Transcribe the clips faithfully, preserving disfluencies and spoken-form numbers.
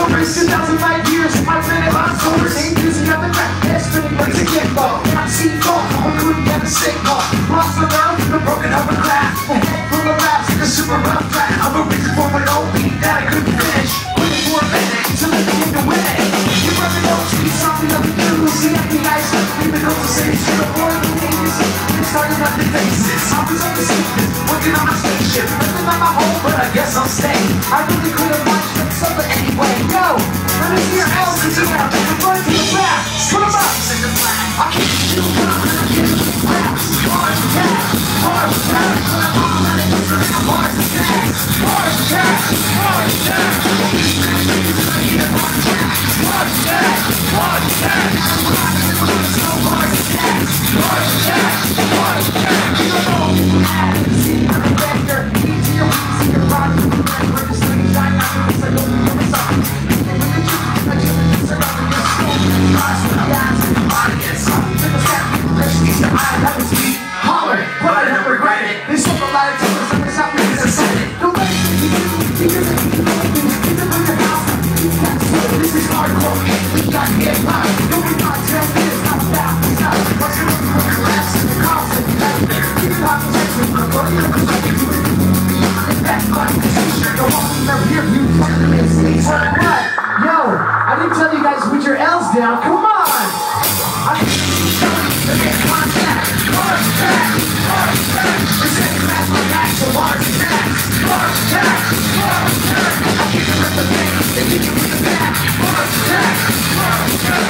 two thousand light years, my planet lost over. Ain't using nothing back there, spinning like a kickball. I'm C-ball, I'm couldn't get a signal. Lost my mouth, the broken up a glass. A head full of raps, like a super rough draft. I'm a reason for an old beat that I couldn't finish. Waiting for a minute, to let me in the win. You never know, see something of the news. See acting nice, even though the same shit avoid the names. It's starting up the faces. I was on the secret, working on my spaceship. Living on my home, but I guess I'll stay. I really could have watched them suffer anyway. Yo, let me see your L's to out. They can run to the back. Put them up. I can't shoot up. I can't shoot raps. Hard attack. Hard attack. Hard attack. Hard attack. Hard attack. Hard attack. Hard attack. Hard attack. Hard attack. Hard attack. Hard attack. See, I'm a banger. Easier, easier, rock. We're just like a shine. I'm just like a little something. I just surround the school. Lost my guys in the audience. With the fat people, fresh piece of eye. That was me. Holler, but I don't regret it. They sold a lot of times. I'm just out because I said it. Don't let it be you. Because I keep going. Keep it on your house. This is hardcore. We got hip hop. Don't be not tell this. Not about this out. What's your name? Put your laughs in the calls and back there. Keep it on the text. I'm going to look like you. That's funny. Sure, you won't never hear you. Please, what? Yo, I didn't tell you guys to put your L's down. Come on. I didn't get contact. Large attack. Large attack. We're saying that's my back. So large attack. Large attack. Large attack. I keep it with the pain. They keep it with the back. Large attack. Large attack.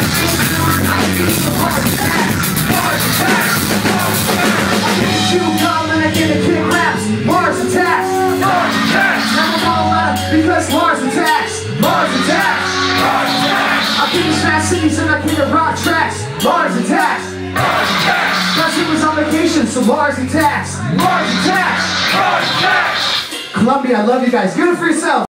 Large attack. Large attack. Large attack. I get a chew gum and I get a kick raps. Large attack. Large attack. Never fall out because Lars attacks. Lars attacks. Lars attacks. I keep the fast cities and I keep the rock tracks. Lars attacks. Lars attacks. Plus he was on vacation, so Lars attacks. Lars attacks. Lars attacks. Columbia, I love you guys. Good for yourself.